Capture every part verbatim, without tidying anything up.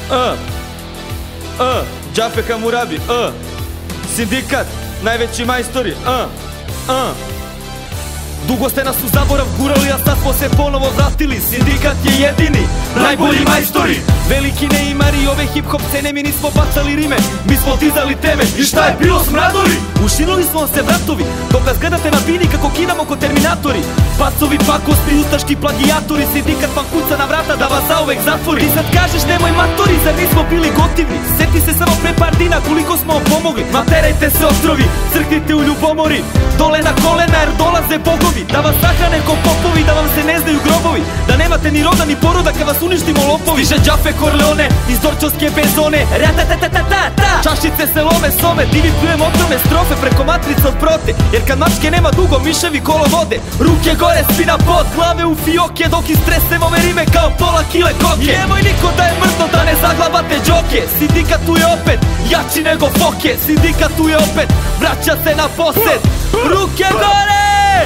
Uh, uh, Džafe Hamurabi, uh, sindikat, najveći majstori, uh, uh. Dugo ste nas u zaborav gurali, a sad smo se ponovo vratili. Sindikat je jedini, najbolji majstori. Veliki neimari ove hip hop scene, mi nismo bacali rime, mi smo dizali teme. I šta je bilo, smradoli? Ušinuli smo se vratovi, dok nas gledate na bini kako kidamo ko terminatori. Pacovi, pakosti, ustaški plagijatori. Sindikat vam kuca na vrata da vas zauvek zatvori. Ti sad kažeš nemoj matori, zar nismo bili gotivni? Sjeti se samo pre par dina koliko smo vam pomogli. Materajte se otrovi, crknite u ljubomori, dole na kolena jer dolaze bogovi. Da vas sahrane ko popovi, da vam se ne znaju grobovi, da nemate ni roda ni poroda kad vas uništimo lopovi. Stiže Džafe Korleone iz Dorčovske bezone, ratatatatata, čašice se lome some, divi plujem otrovne strofe preko matrice od prote. Jer kad mačke nema dugo, miševi kolo vode. Ruke gore, svi na pod, glave u fioke, dok istresem ove rime kao pola kile koke. Nemoj niko da je mrtvo, da ne zaglabate džoke. Sindikat tu je opet, jači nego foke. Sindikat tu je opet, vraća se na posed. Ruke gore!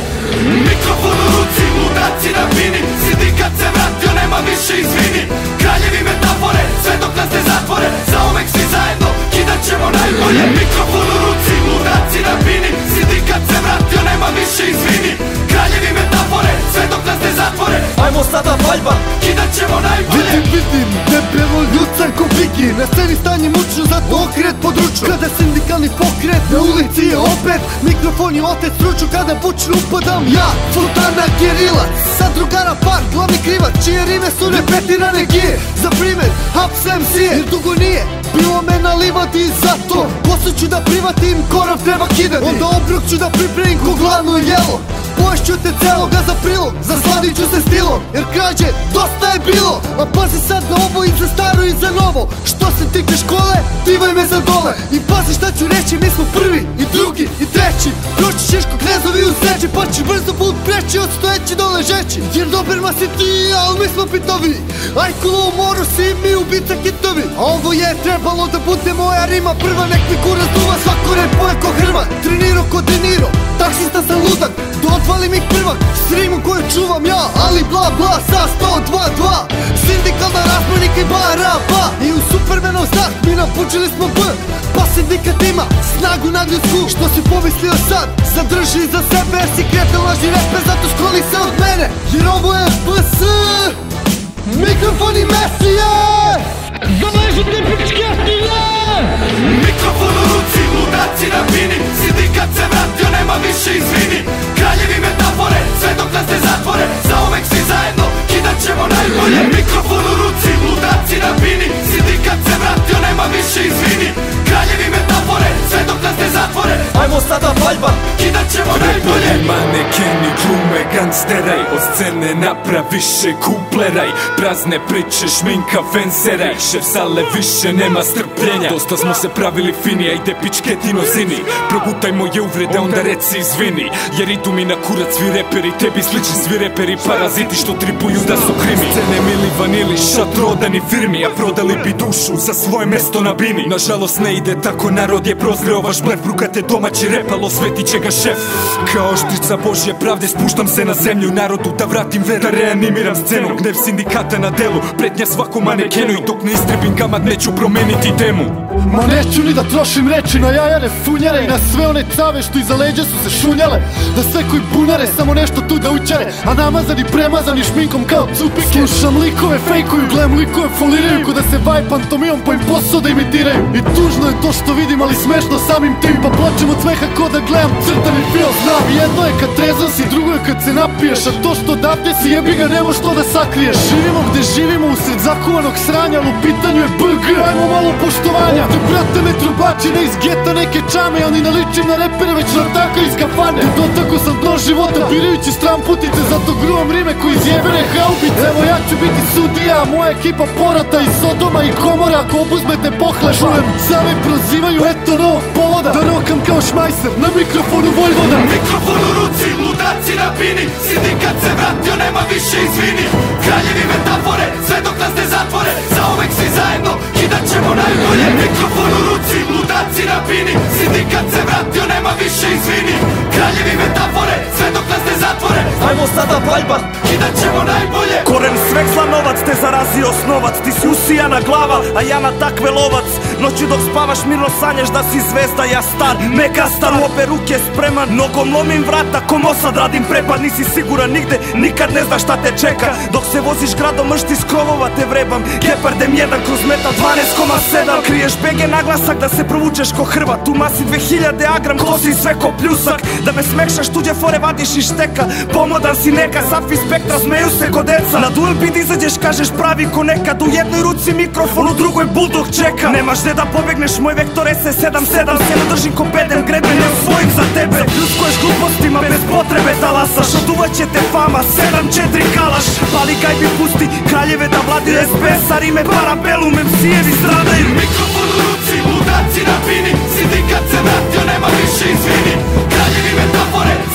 Mikrofon u ruci, ludaci na bini. Sindikat se vratio, nema više izvini. Kraljevi metafore, sve dok nas ne zatvore. Zauvek svi zajedno, kidat ćemo najbolje. Mikrofon u ruci, ludaci na bini. Sindikat se vratio, nema više izvini. Kraljevi metafore, sve dok nas ne zatvore. Ajmo sada valjba, kidat ćemo najbolje. Vidim, vidim, debelo ljucan ko Bigi. Na sceni stanje mučno, zato okret pod ruču. Kada sindikalni pokret na ulici je opet, mikrofon je otec ruču. Kada bučno upadam ja, fontana gerilac. Sad drugara par, glavni krivac, čije rime su repetirane gije. Za primjer, Haps em ce, jer dugo nije bilo me na livadi, zato kosu ću da privatim, korov treba kidati. Onda obrok ću da pripremim ko glavno jelo. Poješću te celoga za prilog, zasladit ću se stilom, jer krađe dosta je bilo. A pazi sad na ovo i za staro i za novo. Što se tiče škole, divaj me za dole. I pazi šta ću reći, mi smo prvi i drugi i treći. Proći Šiško, Knezovi u seđi, pa će brzo put preći od stojeći do ležeći. Jer Doberma si ti, al mi smo pitovi. Ajkulo u moru si mi ubica kitovi. A ovo je trebalo da bude moja rima prva. Nek mi kurac duva, svako repuje ko Hrvat. Treniro ko Deniro, taksista sam ludak, da odvalim ih prvak. S rimu koju čuvam ja, ali bla bla sa sto dva dva. Sindikalna razbojnika i baraba. I u Supermanov znak mi napučili smo B. Pa sindikat ima snagu nadljudsku. Što si pomislio sad, zadrži za sebe. Jer si kretan lažni reper, zato skloni se od mene. Jer ovo je F S Mikrofon i Mesije. Zavežite pičketine. Mikrofon u ruci, ludaci na bini. Sindikat se vratio, nema više izvini. Kraljevi metafore, sve dok nas ne zatvore. Zauvek svi zajedno, kidat ćemo najbolje. Mikrofon u ruci, ludaci na bini. Sindikat se vratio, nema više izvini. Kraljevi metafore, sve dok nas ne zatvore. ajmo sada valjba, kidat ćemo najbolje. Manekeni glume gangsteraj, od scene napraviše kupleraj. Prazne priče, šminka, fenseraj. Šef sale više nema strpljenja. Dosta smo se pravili fini, ajde pičketino zini. Progutaj moje uvrede, onda reci izvini. Jer idu mi na kurac svi reperi, tebi slični svi reperi, paraziti što tripuju da su krimi. Scene mili vanili, šat rodani firmi, a prodali bi dušu za svoje mesto na bini. Nažalost ne ide tako, narod je prozreo vaš blef. Brukate domaći repalo, svetit će ga šef. Kao štrica Božje pravde spuštam se na zemlju narodu da vratim veru, da reanimiram scenu. Gnev sindikata na delu, pretnja svakom manekenu. I dok ne istrebim gamat neću promeniti temu. Ma neću ni da trošim reči na jajare funjare. I na sve one cave što iza leđa su se šunjale. Da sve koji bunare samo nešto tu da učare. A namazani premazani šminkom kao cupike. Slušam likove fejkuju, gledam likove foliraju. Ko da se vaj pantomijom pa im posao da imitiraju. I tužno je to što vidim, ali smešno samim tim. Pa plačem od smeha ko da gledam crtani film. Znam, jedno je kad trezan si, drugo je kad se napiješ. A to što odavde si jebi ga, nemo što da sakriješ. Živimo gde živimo usred zakuvanog sranja, ali u pitanju je B G, ajmo malo poštovanja. Te brate me trubači ne iz geta neke čame, ali ne ličim na repere već na tako iz kafane. Te dotako sam dno života birajući stramputice, zato gruvam rime koji izjebene haubice. Evo ja ću biti sudija, moja ekipa porata iz Sodoma i Komora. Ako obuzmete pohleba, čujem same prozivaju, eto novog povoda. Da rokam kao šmajser na mikrofonu Vojvoda. Mikrofon u ruci, ludaci na bini. Sindikat se vratio, nema više izvini. Kraljevi metafore, sve dok nas ne zatvore. Zauvek svi zajedno, kidat ćemo najbolje. Mikrofon u ruci, ludaci ludaci na bini. Sindikat se vratio, nema više izvini. Kraljevi metafore, sve dok nas ne zatvore. Ajmo sada paljba, kidat ćemo najbolje. Koren sveg zla novac te zarazio osnovac. Ti si usijana glava, a ja na takve lovac. Noću dok spavaš mirno sanjaš da si zvezda, ja star, mega star. U obe ruke spreman, nogom lomim vrata, ko Mosad radim prepad. Nisi siguran nigde, nikad ne znaš šta te čeka. Dok se voziš gradom mršti s krovova te vrebam. Gepardem jedan kroz metal dvanaest koma sedam. Kriješ be ge naglasak da se provučeš ko Hrvat. U masi dve hiljade agram, kosi sve ko pljusak. Da me smekšaš tuđe fore vadiš iz šteka. Pomodan si neka, Safi Spektra smeju se ko deca. Na duel beat izađeš kažeš pravi ko nekad. U jednoj ruci mikrofon, u drugoj buldog čeka. Nemaš gde da pobegneš, moj vektor S sedam sedam. Se ne držim ko bedem, grebe ne osvojim za tebe. Zapljuskuješ glupostima bez potrebe da lasaš. Oduvat će te fama, sedam četiri kalaš. Pali gajbi pusti, kraljeve da vladaju S B S, a rime parabelum, M C-evi stradaju. Mikrofon u ruci, ludaci na bini. Sindikat se vratio, nema više izvini. Kraljevi metafore,